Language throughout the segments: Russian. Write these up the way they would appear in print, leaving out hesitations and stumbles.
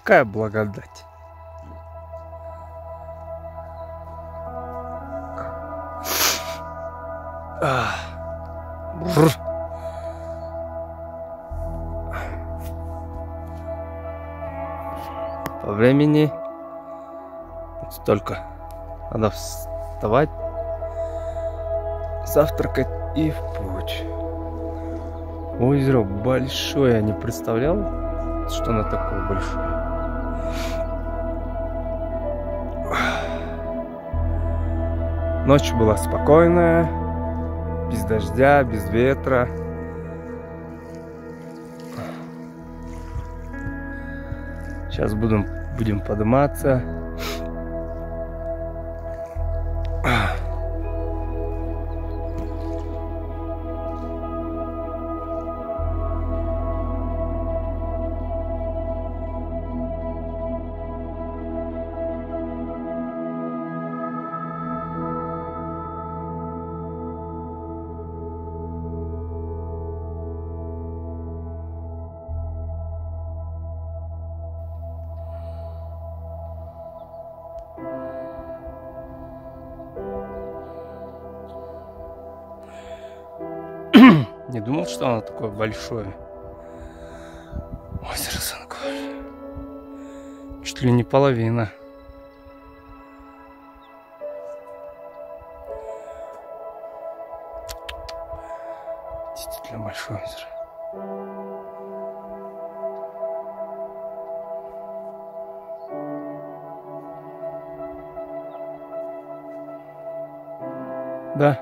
Какая благодать. По времени столько. Надо вставать, завтракать и в путь. Озеро большое. Я не представлял, что оно такое большое. Ночь была спокойная, без дождя, без ветра. Сейчас будем подниматься. Не думал, что оно такое большое. Озеро Сан-Коль. Чуть ли не половина. Действительно большое озеро. Да.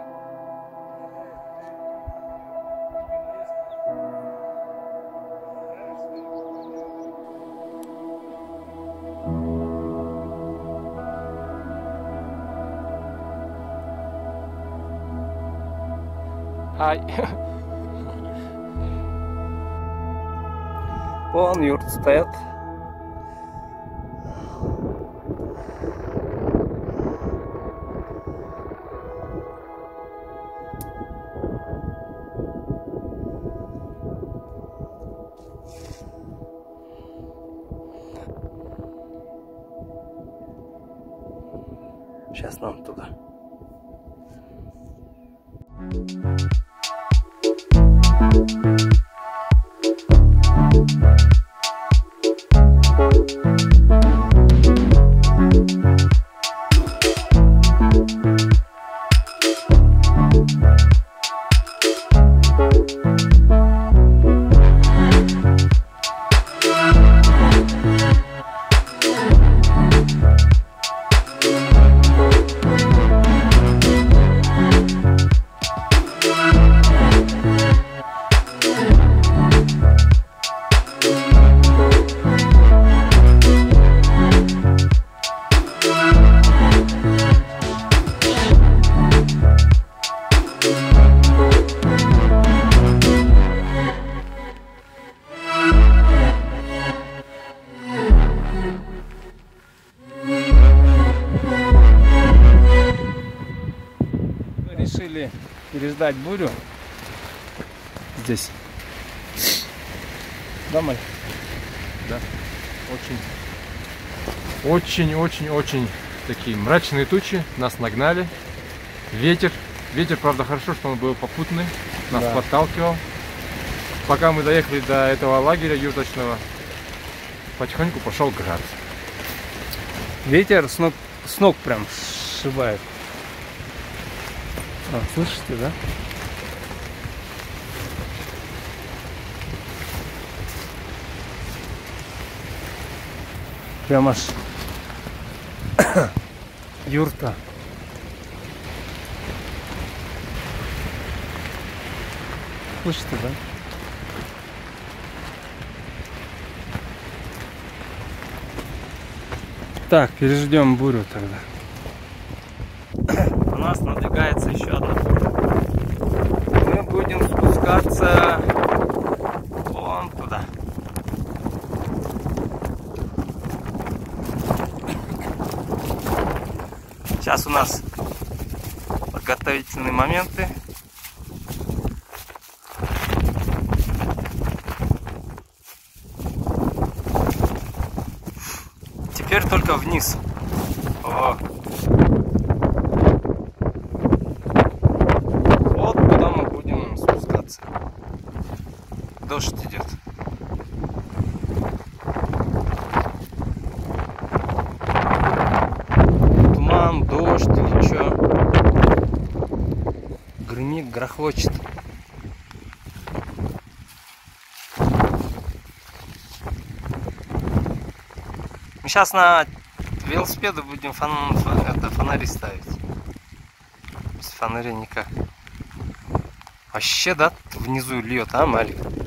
Ай. Вон юрт стоят. Сейчас нам туда. Решили переждать бурю здесь. Да, Маль? Да. Очень такие мрачные тучи. Нас нагнали. Ветер. Ветер, правда, хорошо, что он был попутный. Нас подталкивал. Пока мы доехали до этого лагеря юрточного, потихоньку пошел град. Ветер с ног прям сшибает. Слышите, да? Прям аж юрта. Слышите, да? Так, переждем бурю тогда. У нас надвигается еще одна буря. Мы будем спускаться вон туда. Сейчас у нас подготовительные моменты. только вниз. О. Вот туда мы будем спускаться. Дождь идет. Туман, дождь или что? Гремит, грохочет. Мы сейчас на велосипеды будем фонари ставить. Без фонаря никак. Вообще, да, внизу льет, а, Малик?